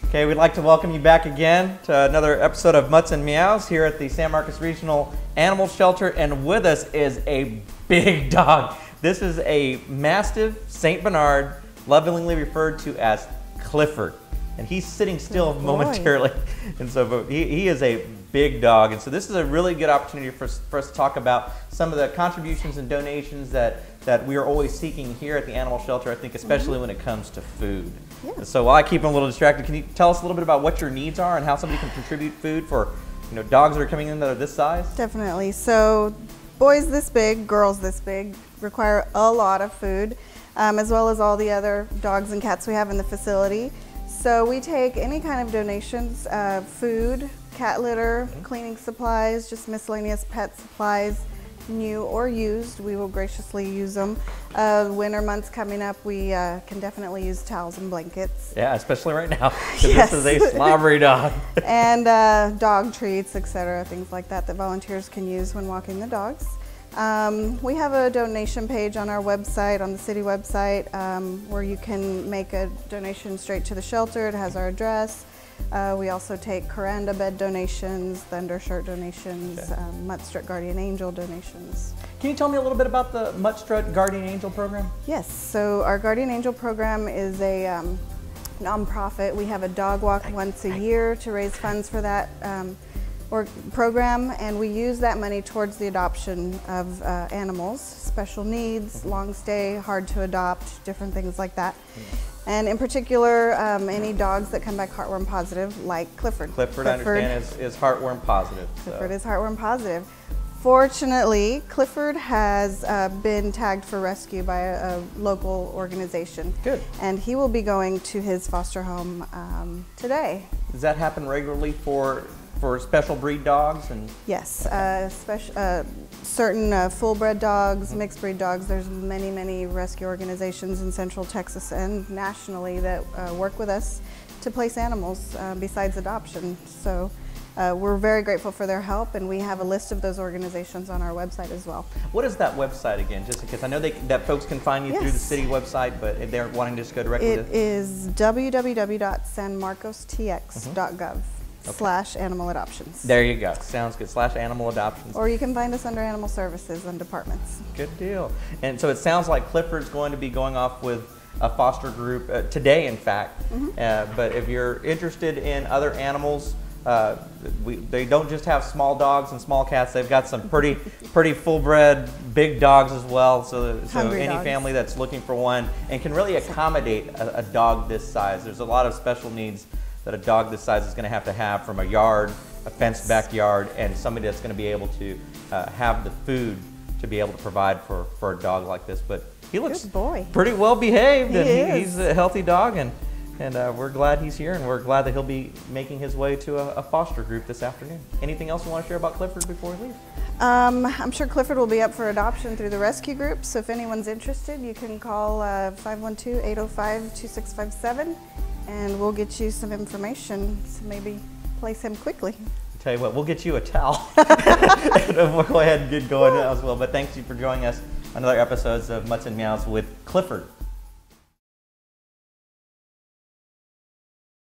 Okay, we'd like to welcome you back again to another episode of Mutts and Meows here at the San Marcos Regional Animal Shelter, and with us is a big dog. This is a Mastiff St. Bernard, lovingly referred to as Clifford, and he's sitting still momentarily, and so he is a big dog, and so this is a really good opportunity for us to talk about some of the contributions and donations that we are always seeking here at the animal shelter, I think especially when it comes to food. Yeah. So while I keep him a little distracted, can you tell us a little bit about what your needs are and how somebody can contribute food for dogs that are coming in that are this size? Definitely. So boys this big, girls this big require a lot of food, as well as all the other dogs and cats we have in the facility. So we take any kind of donations, food, cat litter, cleaning supplies, just miscellaneous pet supplies, new or used. We will graciously use them. Winter months coming up, we can definitely use towels and blankets. Yeah, especially right now, because yes. This is a slobbery dog. And dog treats, etc., things like that volunteers can use when walking the dogs. We have a donation page on our website, on the city website, where you can make a donation straight to the shelter. It has our address. We also take Kuranda bed donations, the undershirt donations, okay. Mutt Strut Guardian Angel donations. Can you tell me a little bit about the Mutt Strut Guardian Angel program? Yes, so our Guardian Angel program is a nonprofit. We have a dog walk once a year to raise funds for that program, and we use that money towards the adoption of animals, special needs, long stay, hard to adopt, different things like that. And in particular, any dogs that come back heartworm positive, like Clifford. Clifford, I understand, is heartworm positive. Clifford is heartworm positive. Fortunately, Clifford has been tagged for rescue by a local organization. Good. And he will be going to his foster home today. Does that happen regularly for special breed dogs? And yes, certain full-bred dogs, mixed breed dogs. There's many rescue organizations in Central Texas and nationally that work with us to place animals besides adoption. So we're very grateful for their help, and we have a list of those organizations on our website as well. What is that website again, just because I know that folks can find you through the city website, but if they're wanting to just go directly to... It is www.sanmarcostx.gov. Okay. /animal adoptions. There you go. Sounds good. /animal adoptions. Or you can find us under animal services and departments. Good deal. And so it sounds like Clifford's going to be going off with a foster group today, in fact. But if you're interested in other animals, they don't just have small dogs and small cats. They've got some pretty full-bred big dogs as well. So any family that's looking for one and can really accommodate a dog this size. There's a lot of special needs that a dog this size is going to have from a yard, a fenced backyard, and somebody that's going to be able to have the food to be able to provide for a dog like this. But he looks pretty well behaved, and he's a healthy dog, and we're glad he's here, and we're glad that he'll be making his way to a foster group this afternoon. Anything else you want to share about Clifford before we leave? I'm sure Clifford will be up for adoption through the rescue group, so if anyone's interested, you can call 512-805-2657. and we'll get you some information to maybe place him quickly. I'll tell you what, we'll get you a towel. And we'll go ahead and get going as well. But thanks you for joining us on another episode of Mutts and Meows with Clifford.